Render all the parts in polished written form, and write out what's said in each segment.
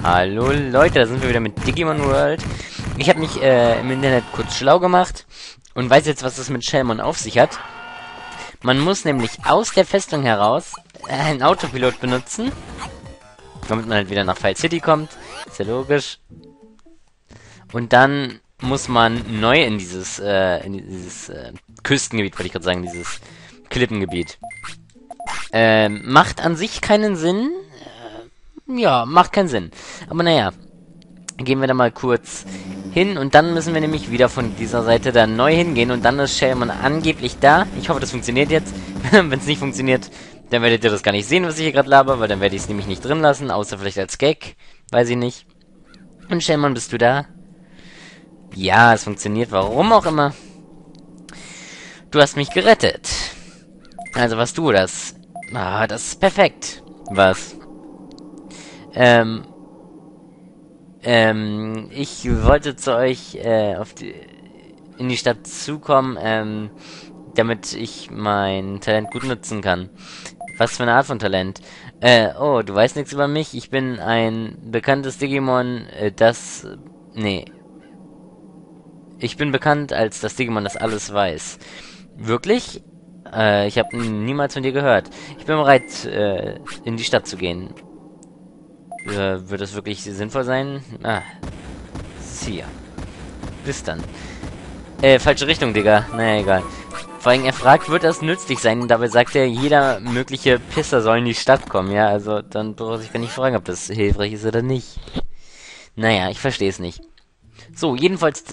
Hallo Leute, da sind wir wieder mit Digimon World. Ich habe mich im Internet kurz schlau gemacht und weiß jetzt, was es mit Shellmon auf sich hat. Man muss nämlich aus der Festung heraus einen Autopilot benutzen, damit man halt wieder nach File City kommt. Ist ja logisch. Und dann muss man neu in dieses Küstengebiet, wollte ich gerade sagen, dieses Klippengebiet. Macht an sich keinen Sinn. Ja, macht keinen Sinn. Aber naja, gehen wir da mal kurz hin und dann müssen wir nämlich wieder von dieser Seite da neu hingehen und dann ist Shellmon angeblich da. Ich hoffe, das funktioniert jetzt. Wenn es nicht funktioniert, dann werdet ihr das gar nicht sehen, was ich hier gerade laber, weil dann werde ich es nämlich nicht drin lassen, außer vielleicht als Gag. Weiß ich nicht. Und Shellmon, bist du da? Ja, es funktioniert, warum auch immer. Du hast mich gerettet. Also warst du das. Ah, das ist perfekt. Was? Ich wollte zu euch in die Stadt zukommen, damit ich mein Talent gut nutzen kann. Was für eine Art von Talent? Oh, du weißt nichts über mich? Ich bin ein bekanntes Digimon, Nee. Ich bin bekannt als das Digimon, das alles weiß. Wirklich? Ich habe niemals von dir gehört. Ich bin bereit, in die Stadt zu gehen. Wird das wirklich sinnvoll sein? Ah. Hier. Bis dann. Falsche Richtung, Digga. Naja, egal. Vor allem, er fragt, wird das nützlich sein? Und dabei sagt er, jeder mögliche Pisser soll in die Stadt kommen, ja? Also, dann brauche ich gar nicht fragen, ob das hilfreich ist oder nicht. Naja, ich verstehe es nicht. So, jedenfalls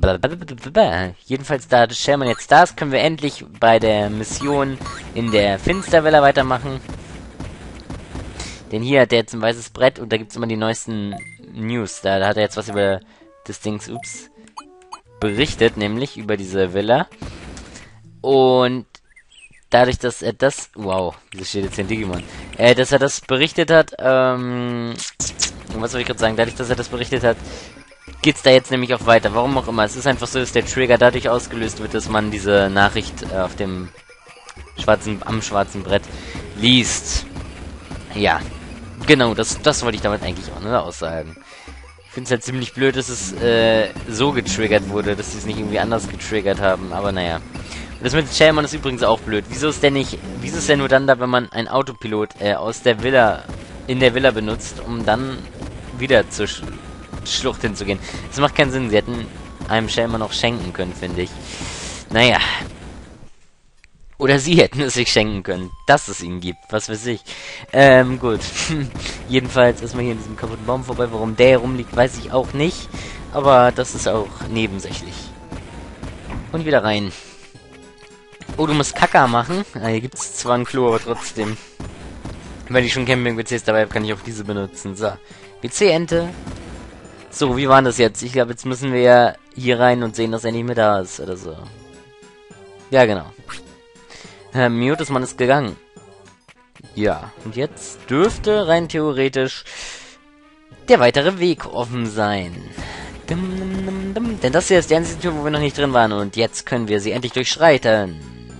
da Shellmon jetzt da ist, können wir endlich bei der Mission in der Finstervilla weitermachen. Denn hier hat er jetzt ein weißes Brett und da gibt es immer die neuesten News. Da hat er jetzt was über das Dings, berichtet, nämlich über diese Villa. Und dadurch, dass er das... Wow, wieso steht jetzt hier ein Digimon? Dass er das berichtet hat, was soll ich gerade sagen? Dadurch, dass er das berichtet hat, geht's da jetzt nämlich auch weiter. Warum auch immer. Es ist einfach so, dass der Trigger dadurch ausgelöst wird, dass man diese Nachricht auf dem am schwarzen Brett liest. Ja. Genau, das wollte ich damit eigentlich auch aussagen. Ich finde es halt ziemlich blöd, dass es so getriggert wurde, dass sie es nicht irgendwie anders getriggert haben, aber naja. Und das mit Shellmon ist übrigens auch blöd. Wieso ist der nur dann da, wenn man einen Autopilot in der Villa benutzt, um dann wieder zur Schlucht hinzugehen? Das macht keinen Sinn, sie hätten einem Shellmon auch schenken können, finde ich. Naja. Oder sie hätten es sich schenken können, dass es ihn gibt, was weiß ich. Gut. Jedenfalls erstmal hier in diesem kaputten Baum vorbei. Warum der rumliegt, weiß ich auch nicht. Aber das ist auch nebensächlich. Und wieder rein. Oh, du musst Kaka machen. Ah, hier gibt es zwar ein Klo, aber trotzdem. Wenn ich schon Camping-WCs dabei habe, kann ich auch diese benutzen. So. WC-Ente. So, wie war das jetzt? Ich glaube, jetzt müssen wir ja hier rein und sehen, dass er nicht mehr da ist, oder so. Ja, genau. Mutisman ist gegangen. Ja, und jetzt dürfte rein theoretisch der weitere Weg offen sein. Denn das hier ist die einzige Tür, wo wir noch nicht drin waren. Und jetzt können wir sie endlich durchschreiten.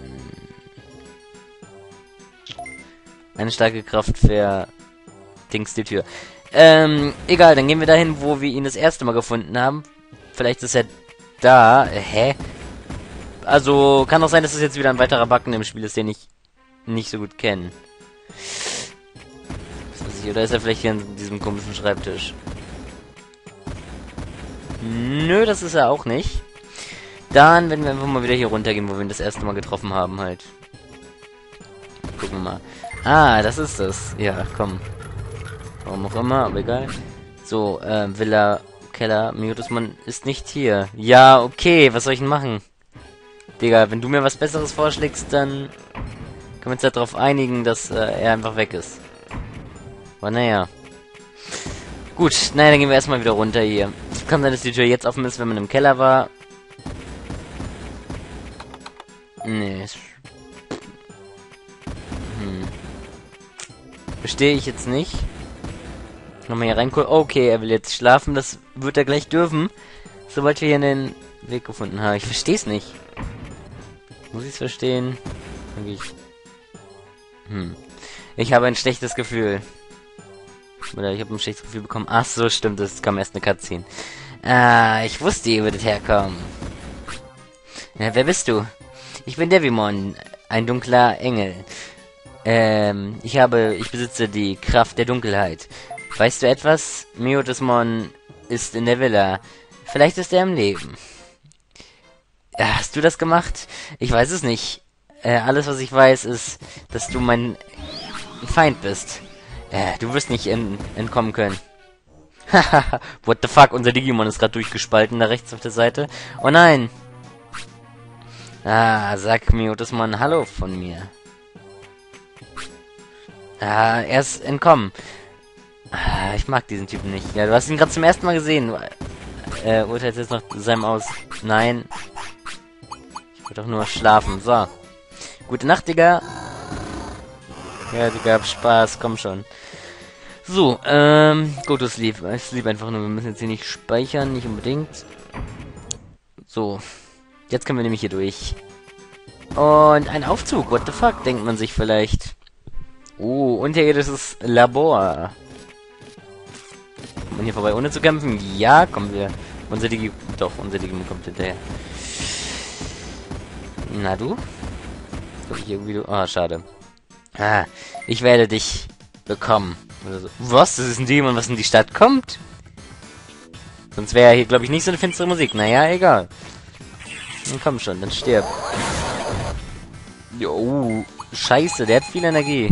Eine starke Kraft verdings die Tür. Egal, dann gehen wir dahin, wo wir ihn das erste Mal gefunden haben. Vielleicht ist er da. Hä? Also, kann auch sein, dass es jetzt wieder ein weiterer Bug im Spiel ist, den ich nicht so gut kenne. Oder ist er vielleicht hier an diesem komischen Schreibtisch? Nö, das ist er auch nicht. Dann werden wir einfach mal wieder hier runtergehen, wo wir ihn das erste Mal getroffen haben, halt. Gucken wir mal. Ah, das ist das. Ja, komm. Warum auch immer, aber egal. So, Villa, Keller, Mutisman ist nicht hier. Ja, okay, was soll ich denn machen? Digga, wenn du mir was Besseres vorschlägst, dann können wir uns darauf einigen, dass er einfach weg ist. Aber naja. Gut, naja, dann gehen wir erstmal wieder runter hier. Kann sein, dass die Tür jetzt offen ist, wenn man im Keller war. Nee. Verstehe ich jetzt nicht. Nochmal hier reingucken. Okay, er will jetzt schlafen, das wird er gleich dürfen. Sobald wir hier den Weg gefunden haben. Ich verstehe es nicht. Muss ich es verstehen? Ich habe ein schlechtes Gefühl. Oder ich habe ein schlechtes Gefühl bekommen. Ach so, stimmt, es kam erst eine Cutscene. Ich wusste, ihr würdet herkommen. Ja, wer bist du? Ich bin Devimon, ein dunkler Engel. Ich besitze die Kraft der Dunkelheit. Weißt du etwas? Myotismon ist in der Villa. Vielleicht ist er im Leben. Hast du das gemacht? Ich weiß es nicht. Alles, was ich weiß, ist, dass du mein Feind bist. Du wirst nicht entkommen können. Haha, what the fuck? Unser Digimon ist gerade durchgespalten, da rechts auf der Seite. Oh nein! Sag Myotismon Hallo von mir. Er ist entkommen. Ich mag diesen Typen nicht. Ja, du hast ihn gerade zum ersten Mal gesehen. Urteilt jetzt noch seinem aus. Nein. Ich will doch nur schlafen. So. Gute Nacht, Digga. Ja, Digga, hab Spaß. Komm schon. So, go to sleep. Ich sleep einfach nur. Wir müssen jetzt hier nicht speichern. Nicht unbedingt. So. Jetzt können wir nämlich hier durch. Und ein Aufzug. What the fuck, denkt man sich vielleicht. Oh, unterirdisches Labor. Kommt man hier vorbei, ohne zu kämpfen? Ja, kommen wir. Unser Digimon kommt hinterher. Na du? Komm ich irgendwie du? Ah, schade. Ich werde dich bekommen. Oder so. Was? Das ist ein Digimon, was in die Stadt kommt? Sonst wäre hier, glaube ich, nicht so eine finstere Musik. Naja, egal. Dann komm schon, dann stirb. Jo, scheiße, der hat viel Energie.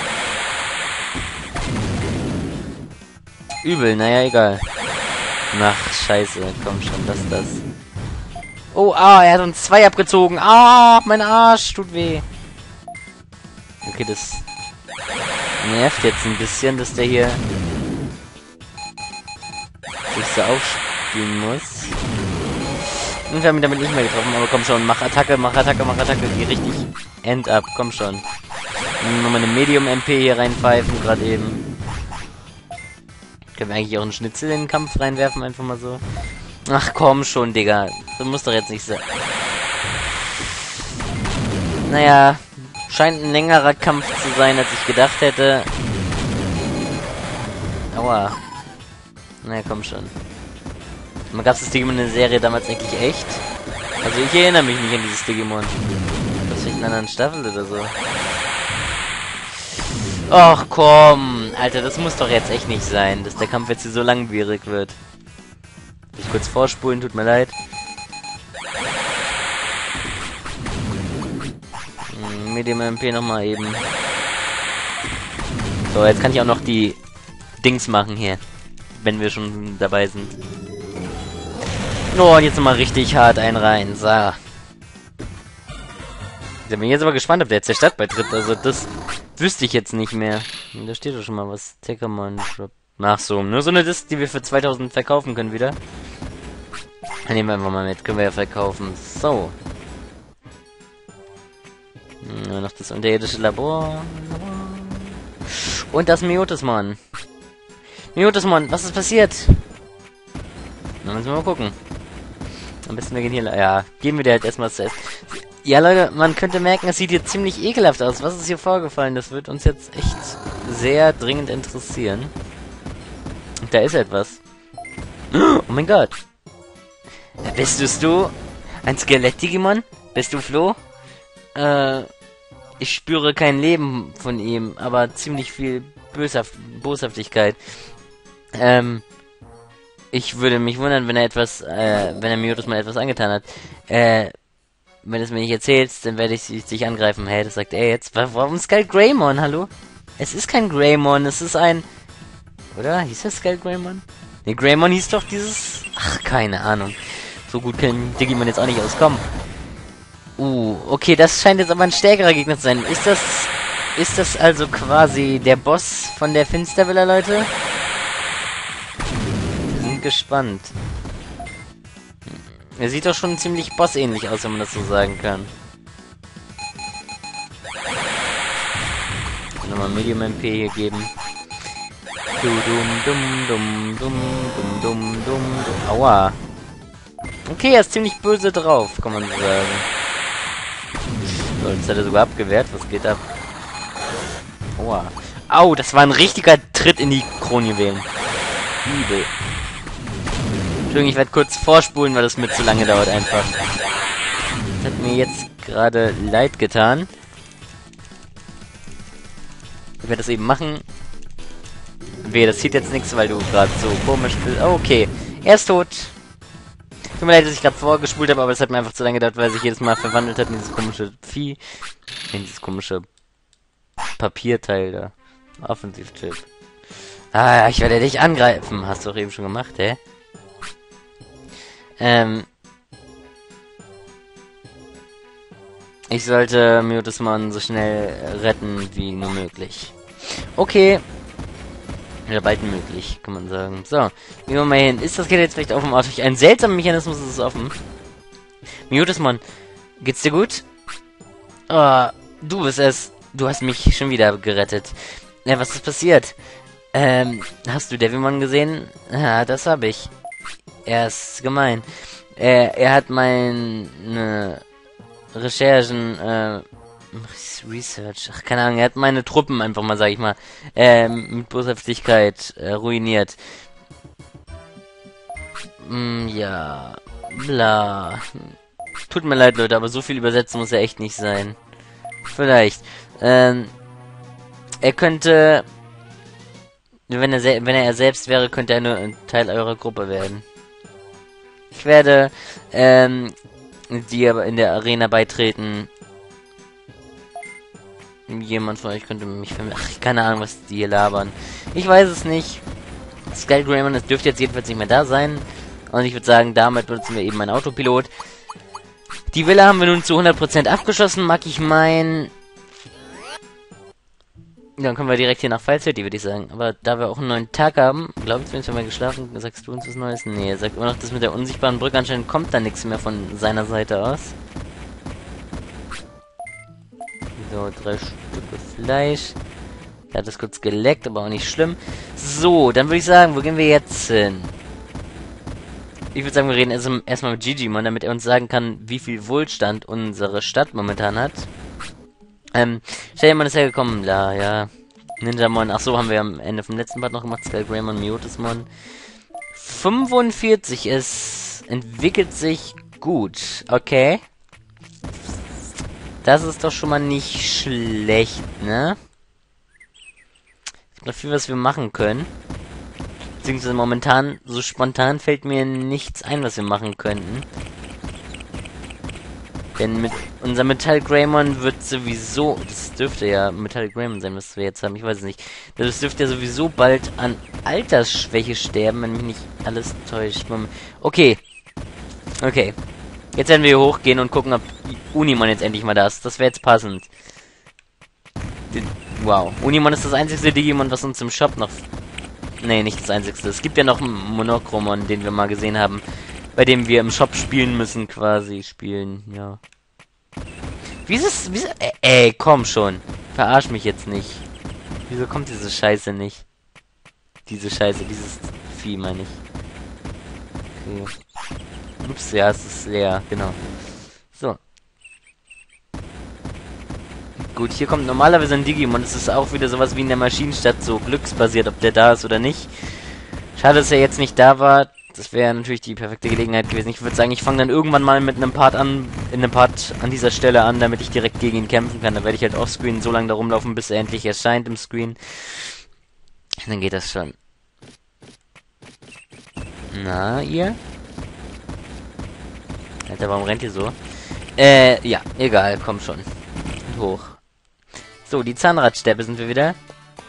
Übel, naja, egal. Ach, scheiße, komm schon, das. Oh, er hat uns 2 abgezogen. Mein Arsch, tut weh. Okay, das nervt jetzt ein bisschen, dass der hier sich so aufspielen muss. Und wir haben ihn damit nicht mehr getroffen, aber komm schon, mach Attacke, geh richtig end up, komm schon. Nochmal eine Medium-MP hier reinpfeifen, gerade eben. Können wir eigentlich auch einen Schnitzel in den Kampf reinwerfen, einfach mal so. Ach komm schon, Digga. Das muss doch jetzt nicht sein. Naja, scheint ein längerer Kampf zu sein, als ich gedacht hätte. Aua. Naja, komm schon. Man gab das Digimon in der Serie damals eigentlich echt? Also ich erinnere mich nicht an dieses Digimon. Das vielleicht in einer anderen Staffel oder so. Och komm, Alter, das muss doch jetzt echt nicht sein, dass der Kampf jetzt hier so langwierig wird. Ich kurz vorspulen, tut mir leid. Medium MP nochmal eben. So, jetzt kann ich auch noch die Dings machen hier. Wenn wir schon dabei sind. Oh, und jetzt nochmal richtig hart einen rein. So. Ich bin jetzt aber gespannt, ob der jetzt der Stadt beitritt. Also das wüsste ich jetzt nicht mehr. Da steht doch schon mal was. Teckermann Shop. Ach so, nur so eine Disc, die wir für 2000 verkaufen können wieder. Nehmen wir einfach mal mit. Können wir ja verkaufen. So. Noch das unterirdische Labor. Und das Myotismon. Myotismon, was ist passiert? Na, müssen wir mal gucken. Am besten wir gehen hier... Ja, geben wir dir halt erstmal zu essen. Ja, Leute, man könnte merken, es sieht hier ziemlich ekelhaft aus. Was ist hier vorgefallen? Das wird uns jetzt echt sehr dringend interessieren. Da ist etwas. Oh mein Gott. Bist du? Ein Skelett-Digimon? Bist du Flo? Ich spüre kein Leben von ihm, aber ziemlich viel Boshaftigkeit. Ich würde mich wundern, wenn er Myotismon etwas angetan hat. Wenn du es mir nicht erzählst, dann werde ich dich angreifen. Hey, das sagt er jetzt. Warum Skull Greymon? Hallo? Es ist kein Greymon, es ist ein... Oder? Hieß das Skull Greymon? Ne, Greymon hieß doch dieses... Ach, keine Ahnung. So gut kann Digimon jetzt auch nicht auskommen. Okay, das scheint jetzt aber ein stärkerer Gegner zu sein. Ist das also quasi der Boss von der Finstervilla, Leute? Wir sind gespannt. Er sieht doch schon ziemlich bossähnlich aus, wenn man das so sagen kann. Nochmal Medium MP hier geben. Aua. Okay, er ist ziemlich böse drauf, kann man sagen. So, jetzt hat er sogar abgewehrt. Was geht ab? Aua. Au, das war ein richtiger Tritt in die Kronjuwelen. Übel. Entschuldigung, ich werde kurz vorspulen, weil das mir zu lange dauert einfach. Das hat mir jetzt gerade leid getan. Ich werde das eben machen. Wehe, das sieht jetzt nichts, weil du gerade so komisch bist. Oh, okay, er ist tot. Tut mir leid, dass ich gerade vorgespult habe, aber es hat mir einfach zu lange gedauert, weil sich jedes Mal verwandelt hat in dieses komische Vieh. In dieses komische Papierteil da. Offensivchip. Ah, ich werde dich angreifen. Hast du doch eben schon gemacht, hä? Ich sollte Mutismon so schnell retten wie nur möglich. Okay. Ja, bald möglich, kann man sagen. So, gehen wir mal hin. Ist das Geld jetzt vielleicht offen? Durch einen seltsamen Mechanismus ist es offen. Mutismon, geht's dir gut? Oh, du bist es. Du hast mich schon wieder gerettet. Ja, was ist passiert? Hast du Devilmon gesehen? Ja, das habe ich. Er ist gemein. Er hat meine Recherchen, Research, ach, keine Ahnung, er hat meine Truppen einfach mal, sag ich mal, mit Boshaftigkeit ruiniert. Ja, bla. Tut mir leid, Leute, aber so viel übersetzen muss er echt nicht sein. Vielleicht. Er könnte, wenn er selbst wäre, könnte er nur ein Teil eurer Gruppe werden. Ich werde, dir in der Arena beitreten. Jemand von euch könnte mich vermitteln. Ach, keine Ahnung, was die hier labern. Ich weiß es nicht. Skullgreymon, es dürfte jetzt jedenfalls nicht mehr da sein. Und ich würde sagen, damit benutzen wir eben einen Autopilot. Die Villa haben wir nun zu 100% abgeschlossen, mag ich meinen. Dann können wir direkt hier nach Fall City, würde ich sagen. Aber da wir auch einen neuen Tag haben, glaube ich, wenn wir geschlafen, sagst du uns was Neues? Nee, er sagt immer noch, das mit der unsichtbaren Brücke, anscheinend kommt da nichts mehr von seiner Seite aus. So, 3 Stücke Fleisch. Er hat das kurz geleckt, aber auch nicht schlimm. So, dann würde ich sagen, wo gehen wir jetzt hin? Ich würde sagen, wir reden erstmal mit Gigimon, damit er uns sagen kann, wie viel Wohlstand unsere Stadt momentan hat. Shadowmon ist hergekommen, ja. Ninjamon, ach so, haben wir am Ende vom letzten Part noch gemacht. Skullgreymon, Mutismon. 45, es entwickelt sich gut. Okay. Das ist doch schon mal nicht schlecht, ne? Es gibt noch viel, was wir machen können. Beziehungsweise momentan, so spontan fällt mir nichts ein, was wir machen könnten. Denn mit unserem Metal Greymon wird sowieso, das dürfte ja Metal Greymon sein, was wir jetzt haben, ich weiß es nicht. Das dürfte ja sowieso bald an Altersschwäche sterben, wenn mich nicht alles täuscht. Okay. Okay. Jetzt werden wir hier hochgehen und gucken, ob Unimon jetzt endlich mal da ist. Das wäre jetzt passend. Wow. Unimon ist das einzige Digimon, was uns im Shop noch... Nee, nicht das einzige. Es gibt ja noch einen Monochromon, den wir mal gesehen haben. Bei dem wir im Shop spielen müssen, quasi. Ja. Wieso, komm schon. Verarsch mich jetzt nicht. Wieso kommt diese Scheiße nicht? Dieses Vieh, meine ich. Okay. Ups, ja, es ist leer, genau. So. Gut, hier kommt normalerweise ein Digimon. Es ist auch wieder sowas wie in der Maschinenstadt, so glücksbasiert, ob der da ist oder nicht. Schade, dass er jetzt nicht da war. Das wäre natürlich die perfekte Gelegenheit gewesen. Ich würde sagen, ich fange dann irgendwann mal mit einem Part an, an dieser Stelle an, damit ich direkt gegen ihn kämpfen kann. Da werde ich halt offscreen so lange da rumlaufen, bis er endlich erscheint im Screen. Dann geht das schon. Na, ihr? Alter, warum rennt ihr so? Ja, egal, komm schon. Und hoch. So, die Zahnradstäbe sind wir wieder.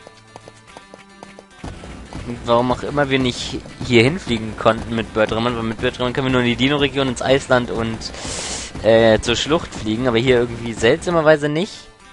Und warum auch immer wir nicht hier hinfliegen konnten mit Birdramon, weil mit Birdramon können wir nur in die Dino-Region, ins Eisland und zur Schlucht fliegen, aber hier irgendwie seltsamerweise nicht.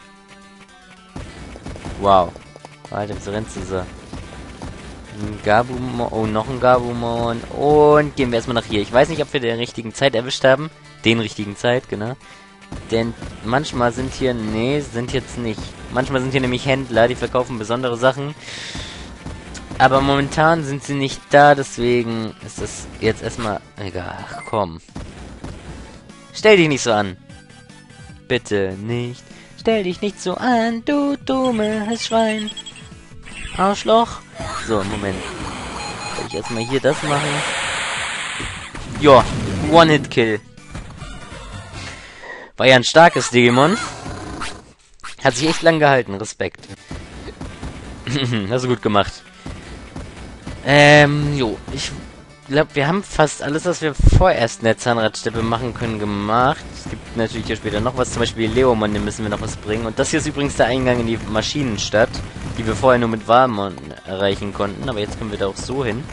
Wow. Alter, wieso rennst du so? Ein Gabumon, oh, noch ein Gabumon. Und gehen wir erstmal nach hier. Ich weiß nicht, ob wir den richtigen Zeit erwischt haben. Den richtigen Zeit, genau. Denn manchmal sind hier, nee, sind jetzt nicht. Manchmal sind hier nämlich Händler, die verkaufen besondere Sachen. Aber momentan sind sie nicht da, deswegen ist das jetzt erstmal egal. Ach, komm. Stell dich nicht so an. Bitte nicht. Stell dich nicht so an, du dummes Schwein. Arschloch. So, Moment. Soll ich erstmal hier das machen? Ja, One-Hit-Kill. War ja ein starkes Digimon. Hat sich echt lang gehalten. Respekt. Hast du gut gemacht. Jo. Ich glaube, wir haben fast alles, was wir vorerst in der Zahnradsteppe machen können, gemacht. Es gibt natürlich hier später noch was. Zum Beispiel Leomon, den müssen wir noch was bringen. Und das hier ist übrigens der Eingang in die Maschinenstadt, die wir vorher nur mit Warmon erreichen konnten. Aber jetzt können wir da auch so hin.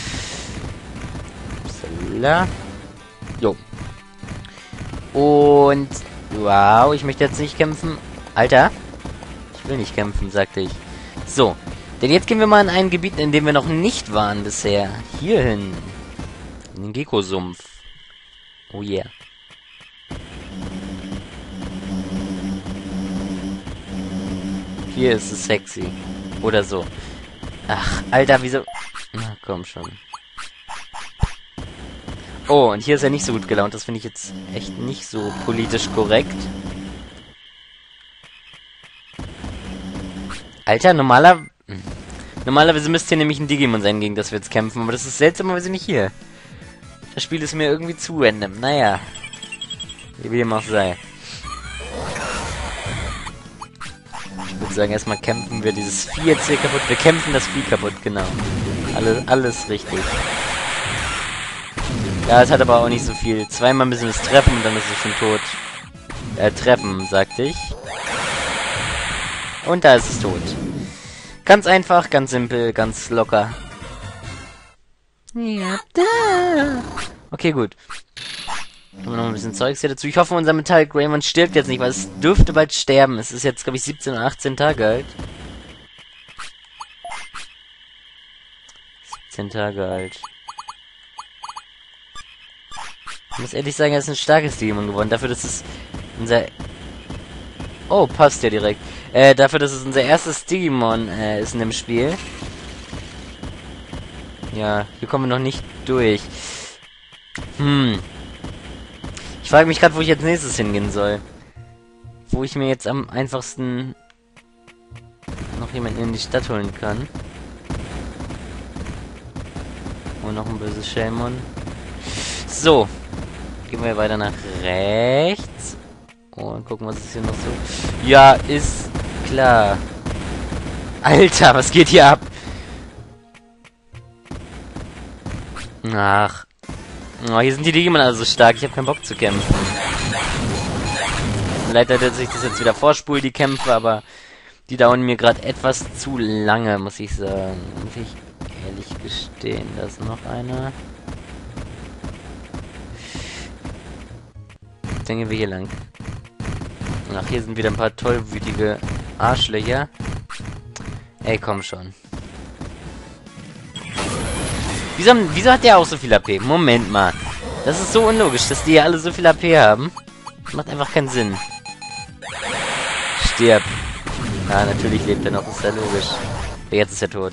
Upsala. Jo. Und... Wow, ich möchte jetzt nicht kämpfen. Alter. Ich will nicht kämpfen, sagte ich. So. Denn jetzt gehen wir mal in ein Gebiet, in dem wir noch nicht waren bisher. Hierhin. In den Gecko-Sumpf. Oh yeah. Hier ist es sexy. Oder so. Ach, Alter, wieso... Na, komm schon. Oh, und hier ist er nicht so gut gelaunt. Das finde ich jetzt echt nicht so politisch korrekt. Alter, normalerweise müsste hier nämlich ein Digimon sein, gegen das wir jetzt kämpfen. Aber das ist seltsamerweise nicht hier. Das Spiel ist mir irgendwie zu random. Naja. Wie dem auch sei. Ich würde sagen, erstmal kämpfen wir dieses Vieh jetzt hier kaputt. Wir kämpfen das Vieh kaputt, genau. Alles richtig. Ja, es hat aber auch nicht so viel. Zweimal müssen wir es treffen und dann ist es schon tot. Treffen, sagte ich. Und da ist es tot. Ganz einfach, ganz simpel, ganz locker. Ja, da. Okay, gut. Haben wir noch ein bisschen Zeugs hier dazu. Ich hoffe, unser Metall Greymon stirbt jetzt nicht, weil es dürfte bald sterben. Es ist jetzt, glaube ich, 17 oder 18 Tage alt. 17 Tage alt. Ich muss ehrlich sagen, er ist ein starkes Digimon geworden. Dafür, dass es unser... Oh, passt ja direkt. Dafür, dass es unser erstes Digimon ist in dem Spiel. Ja, hier kommen wir noch nicht durch. Ich frage mich gerade, wo ich jetzt nächstes hingehen soll. Wo ich mir jetzt am einfachsten noch jemanden in die Stadt holen kann. Und noch ein böses Shelmon. So. Gehen wir weiter nach rechts. Und gucken, was ist hier noch so. Ja, ist klar. Alter, was geht hier ab? Ach. Oh, hier sind die Digimon also stark. Ich habe keinen Bock zu kämpfen. Leider, dass ich das jetzt wieder vorspule, die Kämpfe, aber die dauern mir gerade etwas zu lange, muss ich sagen. Muss ich ehrlich gestehen. Da ist noch einer. Dann gehen wir hier lang. Ach, hier sind wieder ein paar tollwütige Arschlöcher. Ey, komm schon. Wieso hat der auch so viel AP? Moment mal. Das ist so unlogisch, dass die ja alle so viel AP haben. Das macht einfach keinen Sinn. Stirb. Ja, natürlich lebt er noch, ist ja logisch. Aber jetzt ist er tot.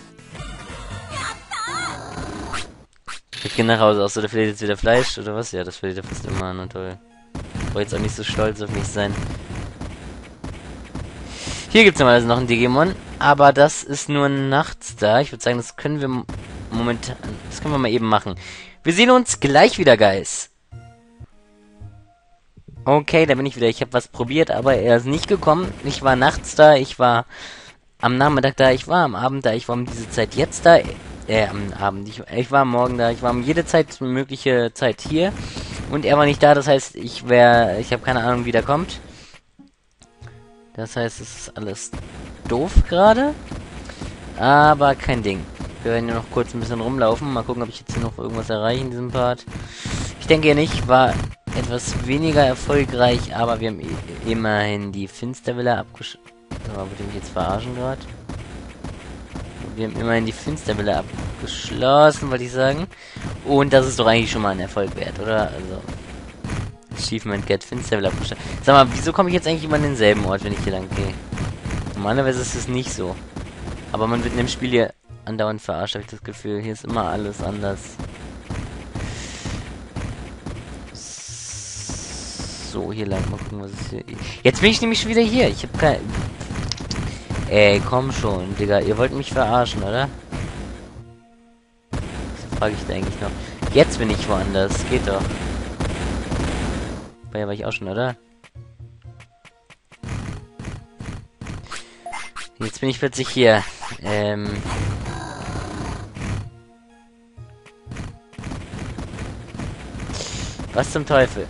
Ich gehe nach Hause. Außer der verliert jetzt wieder Fleisch, oder was? Ja, das verliert er fast immer. Na toll. Ich wollte jetzt auch nicht so stolz auf mich sein. Hier gibt es normalerweise noch ein Digimon, aber das ist nur nachts da. Ich würde sagen, das können wir momentan... Das können wir mal eben machen. Wir sehen uns gleich wieder, Guys. Okay, da bin ich wieder. Ich habe was probiert, aber er ist nicht gekommen. Ich war nachts da, ich war am Nachmittag da, ich war am Abend da, ich war um diese Zeit jetzt da. Am Abend. Ich war am Morgen da, ich war um jede Zeit mögliche Zeit hier. Und er war nicht da, das heißt, ich habe keine Ahnung, wie der kommt. Das heißt, es ist alles doof gerade. Aber kein Ding. Wir werden ja noch kurz ein bisschen rumlaufen. Mal gucken, ob ich jetzt hier noch irgendwas erreiche in diesem Part. Ich denke ja nicht, war etwas weniger erfolgreich, aber wir haben immerhin die Finstervilla abgeschlossen. Oh, würde ich mich jetzt verarschen gerade? Wir haben immerhin die Finstervilla abgeschlossen, wollte ich sagen. Und das ist doch eigentlich schon mal ein Erfolg wert, oder? Also... Achievement Get Finstervilla abgeschlossen. Sag mal, wieso komme ich jetzt eigentlich immer an denselben Ort, wenn ich hier lang gehe? Normalerweise ist es nicht so. Aber man wird in dem Spiel hier andauernd verarscht, habe ich das Gefühl. Hier ist immer alles anders. So, hier lang. Mal gucken, was ist hier. Jetzt bin ich nämlich schon wieder hier. Ich habe kein... Ey, komm schon, Digga. Ihr wollt mich verarschen, oder? Was frage ich da eigentlich noch? Jetzt bin ich woanders. Geht doch. Vorher war ich auch schon, oder? Jetzt bin ich plötzlich hier. Was zum Teufel?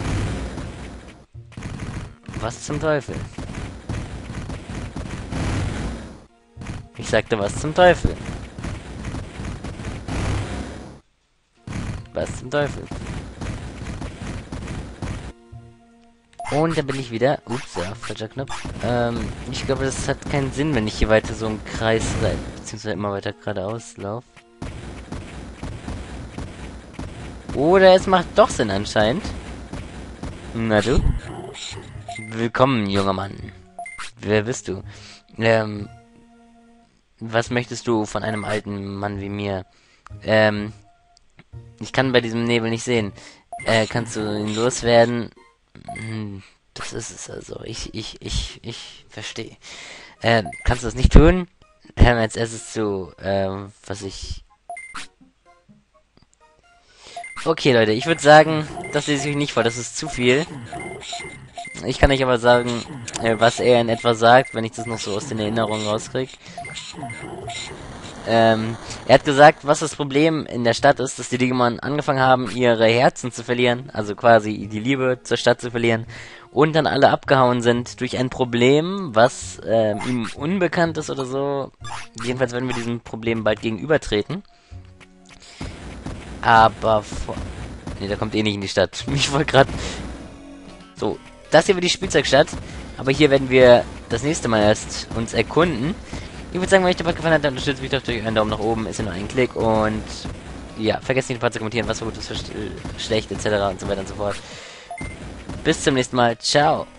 Was zum Teufel? Ich sagte, was zum Teufel? Was zum Teufel? Und da bin ich wieder. Ups, ja, falscher Knopf. Ich glaube, das hat keinen Sinn, wenn ich hier weiter so im Kreis beziehungsweise immer weiter geradeaus laufe. Oder es macht doch Sinn anscheinend. Na du? Willkommen, junger Mann. Wer bist du? Was möchtest du von einem alten Mann wie mir? Ich kann bei diesem Nebel nicht sehen. Kannst du ihn loswerden? Das ist es also. Ich verstehe. Kannst du das nicht tun? Als erstes zu, was ich... Okay, Leute, ich würde sagen, das lese ich euch nicht vor, das ist zu viel. Ich kann euch aber sagen, was er in etwa sagt, wenn ich das noch so aus den Erinnerungen rauskriege. Er hat gesagt, was das Problem in der Stadt ist, dass die Digimon angefangen haben, ihre Herzen zu verlieren, also quasi die Liebe zur Stadt zu verlieren, und dann alle abgehauen sind durch ein Problem, was ihm unbekannt ist oder so. Jedenfalls werden wir diesem Problem bald gegenübertreten. Aber ne, der kommt eh nicht in die Stadt. Ich wollte gerade... So, das hier wird die Spielzeugstadt. Aber hier werden wir das nächste Mal erst uns erkunden. Ich würde sagen, wenn euch der Part gefallen hat, dann unterstützt mich doch durch einen Daumen nach oben. Ist ja nur ein Klick. Und ja, vergesst nicht, den Part zu kommentieren, was für gut ist, für schlecht, etc. und so weiter und so fort. Bis zum nächsten Mal. Ciao.